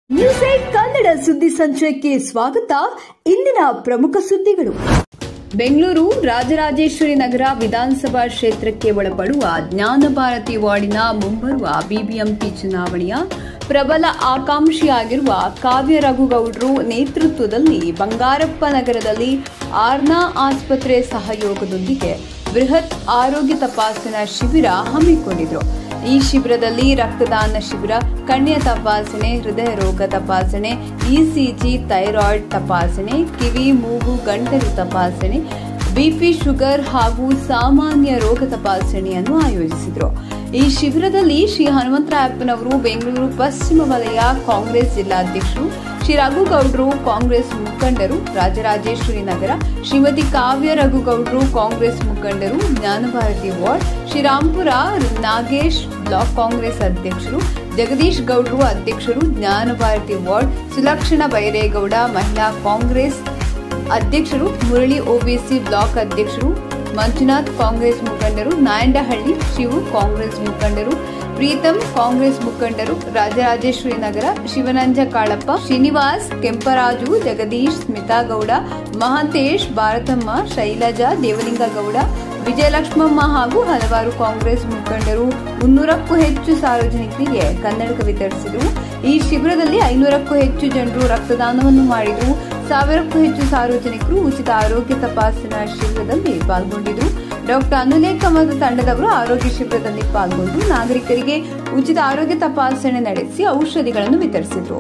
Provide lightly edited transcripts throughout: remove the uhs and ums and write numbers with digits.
News 8 Kannada ಸುದ್ದಿ ಸಂಚಯಕ್ಕೆ ಸ್ವಾಗತ. ಇಂದಿನ ಪ್ರಮುಖ ಸುದ್ದಿಗಳು. ಬೆಂಗಳೂರು ರಾಜರಾಜೇಶ್ವರಿ ನಗರ ವಿಧಾನಸಭಾ ಕ್ಷೇತ್ರಕ್ಕೆ ಒಳಪಡುವ ಜ್ಞಾನಭಾರತಿ ವಾರ್ಡಿನ ಮುಂಬರುವ ಬಿಬಿಎಂಪಿ ಚುನಾವಣೆಯ ಪ್ರಬಲ ಆಕಾಂಕ್ಷಿಯಾಗಿರುವ ಕಾವ್ಯ ರಘುಗೌಡರು ನೇತೃತ್ವದಲ್ಲಿ ಬಂಗಾರಪ್ಪ ನಗರದಲ್ಲಿ ಆರ್ನಾ ಆಸ್ಪತ್ರೆ ಸಹಯೋಗದೊಂದಿಗೆ ಬೃಹತ್ ಆರೋಗ್ಯ ತಪಾಸಣಾ ಶಿಬಿರ ಹಮ್ಮಿಕೊಂಡಿದ್ರು. ಈ ಶಿಬಿರದಲ್ಲಿ ರಕ್ತದಾನ ಶಿಬಿರ, ಕಣ್ಣಿನ ತಪಾಸಣೆ, ಹೃದಯ ರೋಗ ತಪಾಸಣೆ, ಇಸಿಜಿ, ಥೈರಾಯ್ಡ್ ತಪಾಸಣೆ, ಕಿವಿ, ಮೂಗು, ಗಂಟಲು ತಪಾಸಣೆ, ಬಿಪಿ, ಶುಗರ್ ಹಾಗೂ ಸಾಮಾನ್ಯ ರೋಗ ತಪಾಸಣೆಯನ್ನು ಆಯೋಜಿಸಿದರು. ಈ ಶಿಬಿರದಲ್ಲಿ ಶ್ರೀ ಹನುಮಂತರಾಯಪ್ಪನವರು, ಬೆಂಗಳೂರು ಪಶ್ಚಿಮ ವಲಯ ಕಾಂಗ್ರೆಸ್ ಜಿಲ್ಲಾಧ್ಯಕ್ಷರು, ಶ್ರೀ ರಘುಗೌಡರು, ಕಾಂಗ್ರೆಸ್ ಮುಖಂಡರು, ರಾಜರಾಜೇಶ್ವರಿ ನಗರ, ಶ್ರೀಮತಿ ಕಾವ್ಯ ರಘುಗೌಡರು, ಕಾಂಗ್ರೆಸ್ ಮುಖಂಡರು, ಜ್ಞಾನಭಾರತಿ ವಾರ್ಡ್, ಶ್ರೀರಾಂಪುರ ನಾಗೇಶ್ ಬ್ಲಾಕ್ ಕಾಂಗ್ರೆಸ್ ಅಧ್ಯಕ್ಷರು, ಜಗದೀಶ್ ಗೌಡರು ಅಧ್ಯಕ್ಷರು, ಜ್ಞಾನಭಾರತಿ ವಾರ್ಡ್, ಸುಲಕ್ಷಣ ಬೈರೇಗೌಡ ಮಹಿಳಾ ಕಾಂಗ್ರೆಸ್ ಅಧ್ಯಕ್ಷರು, ಮುರಳಿ ಓಬಿಸಿ ಬ್ಲಾಕ್ ಅಧ್ಯಕ್ಷರು, ಮಂಜುನಾಥ್ ಕಾಂಗ್ರೆಸ್ ಮುಖಂಡರು, ನಾಯಂಡಹಳ್ಳಿ ಶಿವು ಕಾಂಗ್ರೆಸ್ ಮುಖಂಡರು, ಪ್ರೀತಮ್ ಕಾಂಗ್ರೆಸ್ ಮುಖಂಡರು, ರಾಜರಾಜೇಶ್ವರಿ ನಗರ, ಶಿವನಂಜ ಕಾಳಪ್ಪ, ಶ್ರೀನಿವಾಸ್, ಕೆಂಪರಾಜು, ಜಗದೀಶ್, ಸ್ಮಿತಾ ಗೌಡ, ಮಹಾಂತೇಶ್, ಭಾರತಮ್ಮ, ಶೈಲಜಾ, ದೇವಲಿಂಗಗೌಡ, ವಿಜಯಲಕ್ಷ್ಮಮ್ಮ ಹಾಗೂ ಹಲವಾರು ಕಾಂಗ್ರೆಸ್ ಮುಖಂಡರು 300ಕ್ಕೂ ಹೆಚ್ಚು ಸಾರ್ವಜನಿಕರಿಗೆ ಕನ್ನಡಕ ವಿತರಿಸಿದರು. ಈ ಶಿಬಿರದಲ್ಲಿ 500ಕ್ಕೂ ಹೆಚ್ಚು ಜನರು ರಕ್ತದಾನವನ್ನು ಮಾಡಿದರು. 1000ಕ್ಕೂ ಹೆಚ್ಚು ಸಾರ್ವಜನಿಕರು ಉಚಿತ ಆರೋಗ್ಯ ತಪಾಸಣಾ ಶಿಬಿರದಲ್ಲಿ ಪಾಲ್ಗೊಂಡಿದ್ದರು. ಡಾಕ್ಟರ್ ಅನುಲೇಖ ಮತ್ತು ತಂಡದವರು ಆರೋಗ್ಯ ಶಿಬಿರದಲ್ಲಿ ಪಾಲ್ಗೊಂಡು ನಾಗರಿಕರಿಗೆ ಉಚಿತ ಆರೋಗ್ಯ ತಪಾಸಣೆ ನಡೆಸಿ ಔಷಧಿಗಳನ್ನು ವಿತರಿಸಿದರು.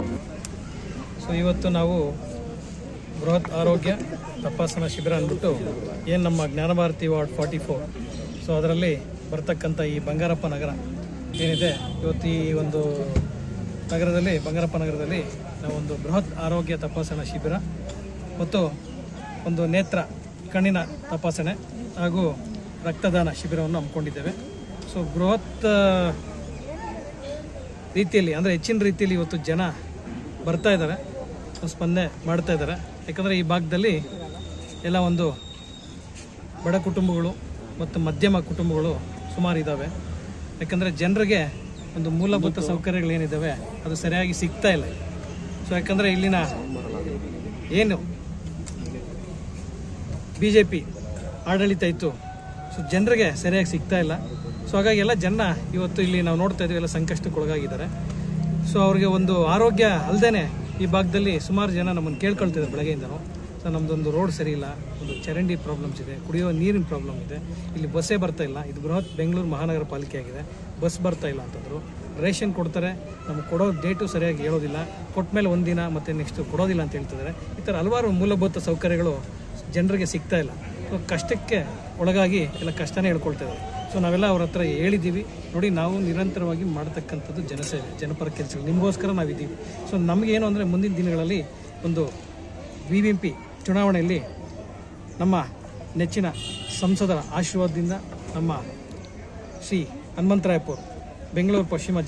ಇವತ್ತು ನಾವು ಬೃಹತ್ ಆರೋಗ್ಯ ತಪಾಸಣಾ ಶಿಬಿರ ಅಂದ್ಬಿಟ್ಟು ಏನು ನಮ್ಮ ಜ್ಞಾನಭಾರತಿ ವಾರ್ಡ್ 44 ಅದರಲ್ಲಿ ಬರ್ತಕ್ಕಂಥ ಈ ಬಂಗಾರಪ್ಪ ನಗರ ಏನಿದೆ, ಇವತ್ತು ಈ ಒಂದು ನಗರದಲ್ಲಿ ಬಂಗಾರಪ್ಪ ನಗರದಲ್ಲಿ ನಾವೊಂದು ಬೃಹತ್ ಆರೋಗ್ಯ ತಪಾಸಣಾ ಶಿಬಿರ ಮತ್ತು ಒಂದು ನೇತ್ರ ಕಣ್ಣಿನ ತಪಾಸಣೆ ಹಾಗೂ ರಕ್ತದಾನ ಶಿಬಿರವನ್ನು ಹಮ್ಮಿಕೊಂಡಿದ್ದೇವೆ. ಬೃಹತ್ ರೀತಿಯಲ್ಲಿ ಅಂದರೆ ಹೆಚ್ಚಿನ ರೀತಿಯಲ್ಲಿ ಇವತ್ತು ಜನ ಬರ್ತಾ ಇದ್ದಾರೆ, ಸ್ಪಂದನೆ ಮಾಡ್ತಾ ಇದ್ದಾರೆ. ಯಾಕಂದರೆ ಈ ಭಾಗದಲ್ಲಿ ಎಲ್ಲ ಒಂದು ಬಡ ಕುಟುಂಬಗಳು ಮತ್ತು ಮಧ್ಯಮ ಕುಟುಂಬಗಳು ಸುಮಾರು ಇದ್ದಾವೆ. ಯಾಕಂದರೆ ಜನರಿಗೆ ಒಂದು ಮೂಲಭೂತ ಸೌಕರ್ಯಗಳೇನಿದ್ದಾವೆ ಅದು ಸರಿಯಾಗಿ ಸಿಗ್ತಾ ಇಲ್ಲ. ಯಾಕಂದರೆ ಇಲ್ಲಿನ ಏನು BJP ಆಡಳಿತ ಇತ್ತು, ಜನರಿಗೆ ಸರಿಯಾಗಿ ಸಿಗ್ತಾ ಇಲ್ಲ. ಹಾಗಾಗಿ ಎಲ್ಲ ಜನ ಇವತ್ತು ಇಲ್ಲಿ ನಾವು ನೋಡ್ತಾ ಇದ್ದೀವಿ, ಎಲ್ಲ ಸಂಕಷ್ಟಕ್ಕೊಳಗಾಗಿದ್ದಾರೆ. ಅವ್ರಿಗೆ ಒಂದು ಆರೋಗ್ಯ ಅಲ್ಲದೆ ಈ ಭಾಗದಲ್ಲಿ ಸುಮಾರು ಜನ ನಮ್ಮನ್ನು ಕೇಳ್ಕೊಳ್ತಿದ್ದಾರೆ ಬೆಳಗ್ಗೆಯಿಂದನೂ. ನಮ್ಮದೊಂದು ರೋಡ್ ಸರಿ ಇಲ್ಲ, ಒಂದು ಚರಂಡಿ ಪ್ರಾಬ್ಲಮ್ಸ್ ಇದೆ, ಕುಡಿಯೋ ನೀರಿನ ಪ್ರಾಬ್ಲಮ್ ಇದೆ, ಇಲ್ಲಿ ಬಸ್ಸೇ ಬರ್ತಾ ಇಲ್ಲ. ಇದು ಬೃಹತ್ ಬೆಂಗಳೂರು ಮಹಾನಗರ ಪಾಲಿಕೆ ಆಗಿದೆ, ಬಸ್ ಬರ್ತಾ ಇಲ್ಲ ಅಂತಂದರು. ರೇಷನ್ ಕೊಡ್ತಾರೆ, ನಮಗೆ ಕೊಡೋ ಡೇಟು ಸರಿಯಾಗಿ ಹೇಳೋದಿಲ್ಲ, ಕೊಟ್ಟ ಮೇಲೆ ಒಂದಿನ ಮತ್ತು ನೆಕ್ಸ್ಟ್ ಕೊಡೋದಿಲ್ಲ ಅಂತ ಹೇಳ್ತಿದ್ದಾರೆ. ಈ ಥರ ಹಲವಾರು ಮೂಲಭೂತ ಸೌಕರ್ಯಗಳು ಜನರಿಗೆ ಸಿಗ್ತಾ ಇಲ್ಲ. ಕಷ್ಟಕ್ಕೆ ಒಳಗಾಗಿ ಎಲ್ಲ ಕಷ್ಟನೇ ಹೇಳ್ಕೊಳ್ತಿದ್ದಾರೆ. ನಾವೆಲ್ಲ ಅವ್ರ ಹತ್ರ ಹೇಳಿದ್ದೀವಿ, ನೋಡಿ ನಾವು ನಿರಂತರವಾಗಿ ಮಾಡ್ತಕ್ಕಂಥದ್ದು ಜನಸೇವೆ, ಜನಪರ ಕೆಲಸಗಳು, ನಿಮಗೋಸ್ಕರ ನಾವಿದ್ದೀವಿ. ನಮಗೇನು ಅಂದರೆ ಮುಂದಿನ ದಿನಗಳಲ್ಲಿ ಒಂದು BBMP ಚುನಾವಣೆಯಲ್ಲಿ ನಮ್ಮ ನೆಚ್ಚಿನ ಸಂಸದರ ಆಶೀರ್ವಾದದಿಂದ ನಮ್ಮ ಶ್ರೀ ಹನುಮಂತರಾಯಪ್ಪರು ಬೆಂಗಳೂರು ಪಶ್ಚಿಮ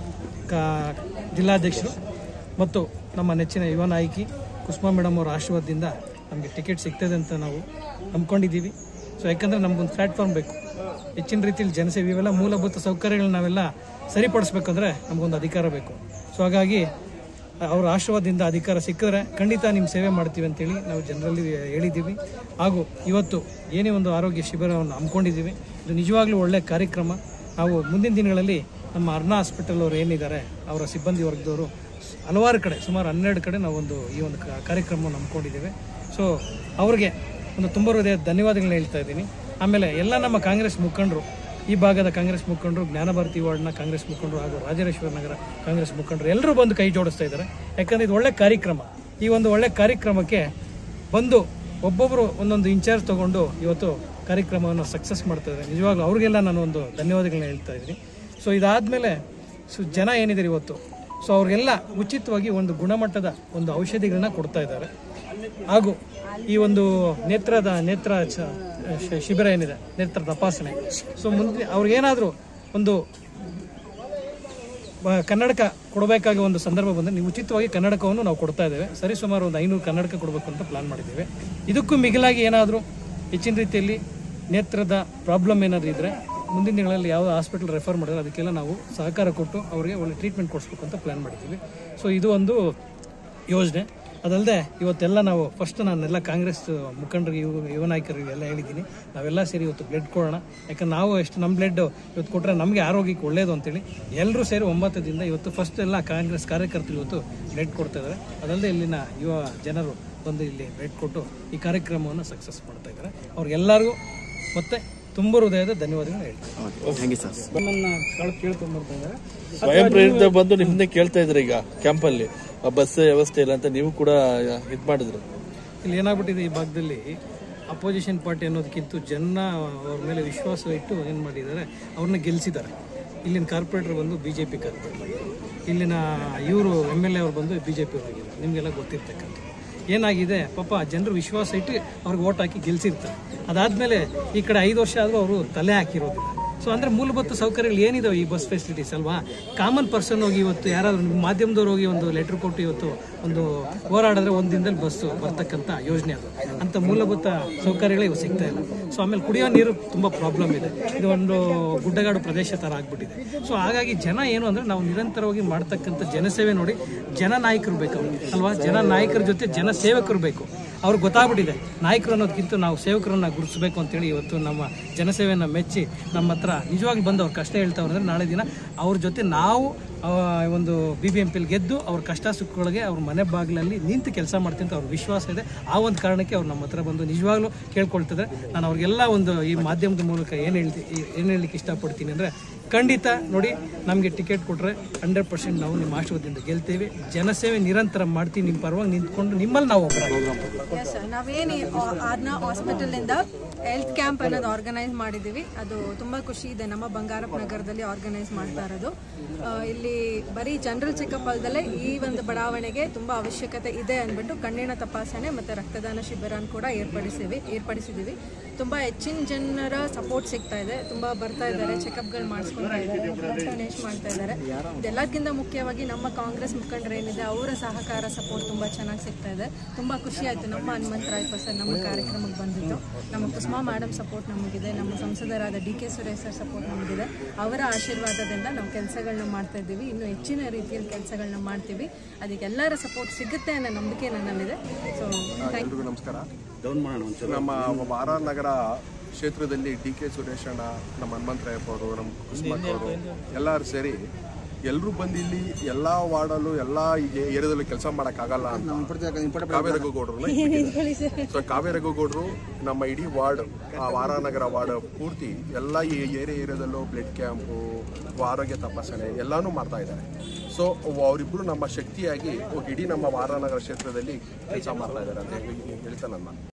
ಜಿಲ್ಲಾಧ್ಯಕ್ಷರು ಮತ್ತು ನಮ್ಮ ನೆಚ್ಚಿನ ಯುವ ನಾಯಕಿ ಕುಸುಮಾ ಮೇಡಮ್ ಅವರ ಆಶೀರ್ವಾದದಿಂದ ನಮಗೆ ಟಿಕೆಟ್ ಸಿಗ್ತದೆ ಅಂತ ನಾವು ನಂಬ್ಕೊಂಡಿದ್ದೀವಿ. ಯಾಕಂದರೆ ನಮಗೊಂದು ಪ್ಲ್ಯಾಟ್ಫಾರ್ಮ್ ಬೇಕು, ಹೆಚ್ಚಿನ ರೀತಿಯಲ್ಲಿ ಜನಸೇವೆ, ಇವೆಲ್ಲ ಮೂಲಭೂತ ಸೌಕರ್ಯಗಳನ್ನ ನಾವೆಲ್ಲ ಸರಿಪಡಿಸ್ಬೇಕಂದ್ರೆ ನಮಗೊಂದು ಅಧಿಕಾರ ಬೇಕು. ಹಾಗಾಗಿ ಅವರ ಆಶೀರ್ವಾದದಿಂದ ಅಧಿಕಾರ ಸಿಕ್ಕಿದ್ರೆ ಖಂಡಿತ ನಿಮ್ಮ ಸೇವೆ ಮಾಡ್ತೀವಿ ಅಂತೇಳಿ ನಾವು ಜನರಲ್ಲಿ ಹೇಳಿದ್ದೀವಿ. ಹಾಗೂ ಇವತ್ತು ಏನೇ ಒಂದು ಆರೋಗ್ಯ ಶಿಬಿರವನ್ನು ಹಮ್ಮಿಕೊಂಡಿದ್ದೀವಿ, ಇದು ನಿಜವಾಗ್ಲೂ ಒಳ್ಳೆಯ ಕಾರ್ಯಕ್ರಮ. ನಾವು ಮುಂದಿನ ದಿನಗಳಲ್ಲಿ ನಮ್ಮ ಅರ್ನಾ ಹಾಸ್ಪಿಟಲ್ ಅವರು ಏನಿದ್ದಾರೆ ಅವರ ಸಿಬ್ಬಂದಿ ವರ್ಗದವರು ಹಲವಾರು ಕಡೆ ಸುಮಾರು 12 ಕಡೆ ನಾವೊಂದು ಈ ಒಂದು ಕಾರ್ಯಕ್ರಮವನ್ನು ಹಮ್ಮಿಕೊಂಡಿದ್ದೇವೆ. ಅವ್ರಿಗೆ ಒಂದು ತುಂಬ ಹೃದಯದ ಧನ್ಯವಾದಗಳನ್ನ ಹೇಳ್ತಾ ಇದ್ದೀನಿ. ಆಮೇಲೆ ಎಲ್ಲ ನಮ್ಮ ಕಾಂಗ್ರೆಸ್ ಮುಖಂಡರು, ಈ ಭಾಗದ ಕಾಂಗ್ರೆಸ್ ಮುಖಂಡರು, ಜ್ಞಾನಭಾರತಿ ವಾರ್ಡ್ನ ಕಾಂಗ್ರೆಸ್ ಮುಖಂಡರು ಹಾಗೂ ರಾಜರಾಜೇಶ್ವರಿ ನಗರ ಕಾಂಗ್ರೆಸ್ ಮುಖಂಡರು ಎಲ್ಲರೂ ಬಂದು ಕೈ ಜೋಡಿಸ್ತಾ ಇದ್ದಾರೆ. ಯಾಕಂದರೆ ಇದು ಒಳ್ಳೆ ಕಾರ್ಯಕ್ರಮ. ಈ ಒಂದು ಒಳ್ಳೆ ಕಾರ್ಯಕ್ರಮಕ್ಕೆ ಬಂದು ಒಬ್ಬೊಬ್ಬರು ಒಂದೊಂದು ಇನ್ಚಾರ್ಜ್ ತೊಗೊಂಡು ಇವತ್ತು ಕಾರ್ಯಕ್ರಮವನ್ನು ಸಕ್ಸಸ್ ಮಾಡ್ತಾ ಇದ್ದಾರೆ. ನಿಜವಾಗ್ಲೂ ಅವ್ರಿಗೆಲ್ಲ ನಾನು ಒಂದು ಧನ್ಯವಾದಗಳನ್ನ ಹೇಳ್ತಾ ಇದ್ದೀನಿ. ಇದಾದಮೇಲೆ ಜನ ಏನಿದ್ದಾರೆ ಇವತ್ತು, ಅವ್ರಿಗೆಲ್ಲ ಉಚಿತವಾಗಿ ಒಂದು ಗುಣಮಟ್ಟದ ಒಂದು ಔಷಧಿಗಳನ್ನ ಕೊಡ್ತಾ ಇದ್ದಾರೆ. ಹಾಗೂ ಈ ಒಂದು ನೇತ್ರ ಶಿಬಿರ ಏನಿದೆ, ನೇತ್ರ ತಪಾಸಣೆ, ಮುಂದೆ ಅವ್ರಿಗೇನಾದರೂ ಒಂದು ಕನ್ನಡಕ ಕೊಡಬೇಕಾಗಿ ಒಂದು ಸಂದರ್ಭ ಬಂದರೆ ನೀವು ಉಚಿತವಾಗಿ ಕನ್ನಡಕವನ್ನು ನಾವು ಕೊಡ್ತಾ ಇದ್ದೇವೆ. ಸುಮಾರು ಒಂದು 500 ಕನ್ನಡಕ ಕೊಡಬೇಕು ಅಂತ ಪ್ಲಾನ್ ಮಾಡಿದ್ದೇವೆ. ಇದಕ್ಕೂ ಮಿಗಿಲಾಗಿ ಏನಾದರೂ ಹೆಚ್ಚಿನ ರೀತಿಯಲ್ಲಿ ನೇತ್ರದ ಪ್ರಾಬ್ಲಮ್ ಏನಾದರೂ ಇದ್ದರೆ ಮುಂದಿನ ದಿನಗಳಲ್ಲಿ ಯಾವ ಹಾಸ್ಪಿಟಲ್ ರೆಫರ್ ಮಾಡಿದ್ರೆ ಅದಕ್ಕೆಲ್ಲ ನಾವು ಸಹಕಾರ ಕೊಟ್ಟು ಅವರಿಗೆ ಒಳ್ಳೆ ಟ್ರೀಟ್ಮೆಂಟ್ ಕೊಡಿಸ್ಬೇಕು ಅಂತ ಪ್ಲ್ಯಾನ್ ಮಾಡಿದ್ದೀವಿ. ಸೊ ಇದು ಒಂದು ಯೋಜನೆ. ಅದಲ್ಲದೆ ಇವತ್ತೆಲ್ಲ ನಾವು ಫಸ್ಟ್ ನಾನೆಲ್ಲ ಕಾಂಗ್ರೆಸ್ ಮುಖಂಡರಿಗೆ ಯುವ ನಾಯಕರಿಗೆ ಎಲ್ಲ ಹೇಳಿದ್ದೀನಿ, ನಾವೆಲ್ಲ ಸೇರಿ ಇವತ್ತು ಬ್ಲಡ್ ಕೊಡೋಣ. ಯಾಕಂದ್ರೆ ನಾವು ಎಷ್ಟು ನಮ್ಮ ಬ್ಲಡ್ ಇವತ್ತು ಕೊಟ್ಟರೆ ನಮಗೆ ಆರೋಗ್ಯಕ್ಕೆ ಒಳ್ಳೆಯದು ಅಂತೇಳಿ ಎಲ್ಲರೂ ಸೇರಿ 9 ದಿನದಿಂದ ಇವತ್ತು ಫಸ್ಟ್ ಎಲ್ಲ ಕಾಂಗ್ರೆಸ್ ಕಾರ್ಯಕರ್ತರು ಇವತ್ತು ಬ್ಲಡ್ ಕೊಡ್ತಾ ಇದ್ದಾರೆ. ಅದಲ್ಲದೆ ಇಲ್ಲಿನ ಯುವ ಜನರು ಬಂದು ಇಲ್ಲಿ ಬ್ಲಡ್ ಕೊಟ್ಟು ಈ ಕಾರ್ಯಕ್ರಮವನ್ನು ಸಕ್ಸಸ್ ಮಾಡ್ತಾ ಇದ್ದಾರೆ. ಅವ್ರಿಗೆಲ್ಲರಿಗೂ ಮತ್ತೆ ತುಂಬ ಹೃದಯದ ಧನ್ಯವಾದಗಳು ಹೇಳ್ತೀನಿ. ಕೇಳ್ಕೊಂಡ್ಬರ್ತಾ ಇದ್ದಾರೆ, ಸ್ವಯಂ ಪ್ರೇರಿತ ಬಂದು ನಿಮ್ಮನ್ನೇ ಕೇಳ್ತಾ ಇದ್ರೆ ಈಗ ಕ್ಯಾಂಪಲ್ಲಿ ಬಸ್ ವ್ಯವಸ್ಥೆ ಇಲ್ಲ ಅಂತ ನೀವು ಕೂಡ ಇದು ಮಾಡಿದ್ರು. ಇಲ್ಲಿ ಏನಾಗ್ಬಿಟ್ಟಿದೆ, ಈ ಭಾಗದಲ್ಲಿ ಅಪೋಸಿಷನ್ ಪಾರ್ಟಿ ಅನ್ನೋದಕ್ಕಿಂತ ಜನ ಅವ್ರ ಮೇಲೆ ವಿಶ್ವಾಸ ಇಟ್ಟು ಏನು ಮಾಡಿದ್ದಾರೆ, ಅವ್ರನ್ನ ಗೆಲ್ಲಿಸಿದ್ದಾರೆ. ಇಲ್ಲಿನ ಕಾರ್ಪೊರೇಟರ್ ಬಂದು BJP ಕಾರ್ಪೊರೇಟರ್, ಇಲ್ಲಿನ ಇವರು MLA ಅವ್ರು ಬಂದು BJP ಅವರಾಗಿದ್ದಾರೆ. ನಿಮಗೆಲ್ಲ ಗೊತ್ತಿರ್ತಕ್ಕಂಥ ಏನಾಗಿದೆ, ಪಾಪ ಜನರು ವಿಶ್ವಾಸ ಇಟ್ಟು ಅವ್ರಿಗೆ ಓಟ್ ಹಾಕಿ ಗೆಲ್ಸಿರ್ತಾರೆ. ಅದಾದಮೇಲೆ ಈ ಕಡೆ 5 ವರ್ಷ ಆದರೂ ಅವರು ತಲೆ ಹಾಕಿರೋದಿಲ್ಲ. ಸೊ ಅಂದರೆ ಮೂಲಭೂತ ಸೌಕರ್ಯಗಳು ಏನಿದಾವೆ ಈ ಬಸ್ ಫೆಸಿಲಿಟೀಸ್ ಅಲ್ವಾ, ಕಾಮನ್ ಪರ್ಸನ್ ಹೋಗಿ ಇವತ್ತು ಯಾರಾದರೂ ಮಾಧ್ಯಮದವ್ರು ಹೋಗಿ ಒಂದು ಲೆಟ್ರ್ ಕೊಟ್ಟು ಇವತ್ತು ಒಂದು ಹೋರಾಡಿದ್ರೆ ಒಂದು ದಿನದಲ್ಲಿ ಬಸ್ಸು ಬರ್ತಕ್ಕಂಥ ಯೋಜನೆ ಅದು. ಅಂಥ ಮೂಲಭೂತ ಸೌಕರ್ಯಗಳೇ ಇವು ಸಿಗ್ತಾ ಇಲ್ಲ. ಸೊ ಆಮೇಲೆ ಕುಡಿಯೋ ನೀರು ತುಂಬ ಪ್ರಾಬ್ಲಮ್ ಇದೆ. ಇದು ಒಂದು ಗುಡ್ಡಗಾಡು ಪ್ರದೇಶ ಥರ ಆಗ್ಬಿಟ್ಟಿದೆ. ಸೊ ಹಾಗಾಗಿ ಜನ ಏನು ಅಂದರೆ ನಾವು ನಿರಂತರವಾಗಿ ಮಾಡ್ತಕ್ಕಂಥ ಜನಸೇವೆ ನೋಡಿ ಜನ ನಾಯಕರು ಬೇಕು ಅಲ್ವಾ, ಜನ ನಾಯಕರ ಜೊತೆ ಜನ ಸೇವಕರು ಬೇಕು. ಅವ್ರಿಗೆ ಗೊತ್ತಾಗ್ಬಿಟ್ಟಿದೆ ನಾಯಕರು ಅನ್ನೋದಕ್ಕಿಂತ ನಾವು ಸೇವಕರನ್ನ ಗುರುತಿಸಬೇಕು ಅಂತೇಳಿ ಇವತ್ತು ನಮ್ಮ ಜನಸೇವೆಯನ್ನು ಮೆಚ್ಚಿ ನಮ್ಮ ಹತ್ರ ನಿಜವಾಗ್ಲೂ ಬಂದು ಅವ್ರು ಕಷ್ಟ ಹೇಳ್ತಾವ್ರು ಅಂದರೆ ನಾಳೆ ದಿನ ಅವ್ರ ಜೊತೆ ನಾವು ಒಂದು BBMPಯಲ್ಲಿ ಗೆದ್ದು ಅವ್ರ ಕಷ್ಟ ಸುಖಗಳಿಗೆ ಅವ್ರ ಮನೆ ಬಾಗಿಲಲ್ಲಿ ನಿಂತು ಕೆಲಸ ಮಾಡ್ತೀನಿ ಅಂತ ಅವ್ರ ವಿಶ್ವಾಸ ಇದೆ. ಆ ಒಂದು ಕಾರಣಕ್ಕೆ ಅವ್ರು ನಮ್ಮ ಹತ್ರ ಬಂದು ನಿಜವಾಗ್ಲೂ ಕೇಳ್ಕೊಳ್ತಿದ್ದಾರೆ. ನಾನು ಅವ್ರಿಗೆಲ್ಲ ಒಂದು ಈ ಮಾಧ್ಯಮದ ಮೂಲಕ ಏನು ಹೇಳಲಿಕ್ಕೆ ಇಷ್ಟಪಡ್ತೀನಿ ಅಂದರೆ, ಖಂಡಿತ ನೋಡಿ, ನಮಗೆ ಟಿಕೆಟ್ ಕೊಟ್ಟರೆ 100% ನಾವು ನಿಮ್ಮ ಆಶೀರ್ವಾದದಿಂದ ಗೆಲ್ತೇವೆ. ಜನಸೇವೆ ನಿರಂತರ ಮಾಡ್ತೀವಿ, ನಿಮ್ಮ ಪರವಾಗಿ ನಿಂತ್ಕೊಂಡು ನಿಮ್ಮಲ್ಲಿ ನಾವು ನಾವೇನು ಆದ್ನ ಹಾಸ್ಪಿಟಲಿಂದ ಹೆಲ್ತ್ ಕ್ಯಾಂಪ್ ಅನ್ನೋದು ಆರ್ಗನೈಸ್ ಮಾಡಿದ್ದೀವಿ. ಅದು ತುಂಬ ಖುಷಿ ಇದೆ. ನಮ್ಮ ಬಂಗಾರಪ್ಪ ನಗರದಲ್ಲಿ ಆರ್ಗನೈಸ್ ಮಾಡ್ತಾ ಇರೋದು. ಇಲ್ಲಿ ಬರೀ ಜನರಲ್ ಚೆಕಪ್ ಅಲ್ಲದೆ ಈ ಒಂದು ಬಡಾವಣೆಗೆ ತುಂಬ ಅವಶ್ಯಕತೆ ಇದೆ ಅಂದ್ಬಿಟ್ಟು ಕಣ್ಣಿನ ತಪಾಸಣೆ ಮತ್ತು ರಕ್ತದಾನ ಶಿಬಿರನ ಕೂಡ ಏರ್ಪಡಿಸಿದ್ದೀವಿ. ತುಂಬ ಹೆಚ್ಚಿನ ಜನರ ಸಪೋರ್ಟ್ ಸಿಗ್ತಾ ಇದೆ. ತುಂಬ ಬರ್ತಾ ಇದ್ದಾರೆ, ಚೆಕಪ್ಗಳು ಮಾಡಿಸ್ಕೊಳ್ತಾ ಇದ್ದಾರೆ, ಡೊನೇಷನ್ ಮಾಡ್ತಾ ಇದ್ದಾರೆ. ಇದೆಲ್ಲಕ್ಕಿಂತ ಮುಖ್ಯವಾಗಿ ನಮ್ಮ ಕಾಂಗ್ರೆಸ್ ಮುಖಂಡರು ಏನಿದೆ ಅವರ ಸಹಕಾರ ಸಪೋರ್ಟ್ ತುಂಬ ಚೆನ್ನಾಗಿ ಸಿಗ್ತಾ ಇದೆ. ತುಂಬ ಖುಷಿ ಆಯಿತು. ನಮ್ಮ ಹನುಮಂತರಾಯಪ್ಪ ಸರ್ ನಮ್ಮ ಕಾರ್ಯಕ್ರಮಕ್ಕೆ ಬಂದಿದ್ದು, ನಮ್ಮ ಕುಸುಮಾ ಮೇಡಮ್ ಸಪೋರ್ಟ್ ನಮಗಿದೆ, ನಮ್ಮ ಸಂಸದರಾದ DK ಸುರೇಶ್ ಸರ್ ಸಪೋರ್ಟ್ ನಮಗಿದೆ. ಅವರ ಆಶೀರ್ವಾದದಿಂದ ನಾವು ಕೆಲಸಗಳನ್ನ ಮಾಡ್ತಾ ಇದ್ದೀವಿ. ಇನ್ನು ಹೆಚ್ಚಿನ ರೀತಿಯಲ್ಲಿ ಕೆಲಸಗಳನ್ನ ಮಾಡ್ತೀವಿ. ಅದಕ್ಕೆ ಎಲ್ಲರ ಸಪೋರ್ಟ್ ಸಿಗುತ್ತೆ ಅನ್ನೋ ನಂಬಿಕೆ ನನ್ನಲ್ಲಿದೆ. ಸೊ ಎಲ್ರಿಗೂ ನಮಸ್ಕಾರ. ನಮ್ಮ RR ನಗರ ಕ್ಷೇತ್ರದಲ್ಲಿ DK ಸುರೇಶ್ ಅಣ್ಣ, ನಮ್ಮ ಹನುಮಂತರಾಯಪ್ಪ ಅವರು, ನಮ್ಮ ಕುಸುಮಕ್ಕ ಅವರು ಎಲ್ಲರೂ ಸೇರಿ ಎಲ್ಲರೂ ಬಂದು ಇಲ್ಲಿ ಎಲ್ಲ ವಾರ್ಡಲ್ಲೂ ಎಲ್ಲ ಏರಿಯಾದಲ್ಲೂ ಕೆಲಸ ಮಾಡೋಕ್ಕಾಗಲ್ಲ ಅಂತ ಕಾವೇರಗೌಡರು. ಸೊ ಕಾವೇರಗೌಡರು ನಮ್ಮ ಇಡೀ ವಾರ್ಡ್, RR ನಗರ ವಾರ್ಡ್ ಪೂರ್ತಿ ಎಲ್ಲ ಈ ಏರಿಯಾದಲ್ಲೂ ಬ್ಲಡ್ ಕ್ಯಾಂಪು, ಆರೋಗ್ಯ ತಪಾಸಣೆ ಎಲ್ಲನೂ ಮಾಡ್ತಾ ಇದ್ದಾರೆ. ಸೊ ಅವರಿಬ್ಬರು ನಮ್ಮ ಶಕ್ತಿಯಾಗಿ ಇಡೀ ನಮ್ಮ RR ನಗರ ಕ್ಷೇತ್ರದಲ್ಲಿ ಕೆಲಸ ಮಾಡ್ತಾ ಇದ್ದಾರೆ ಅಂತ ಹೇಳ್ತಾ ನನ್ನ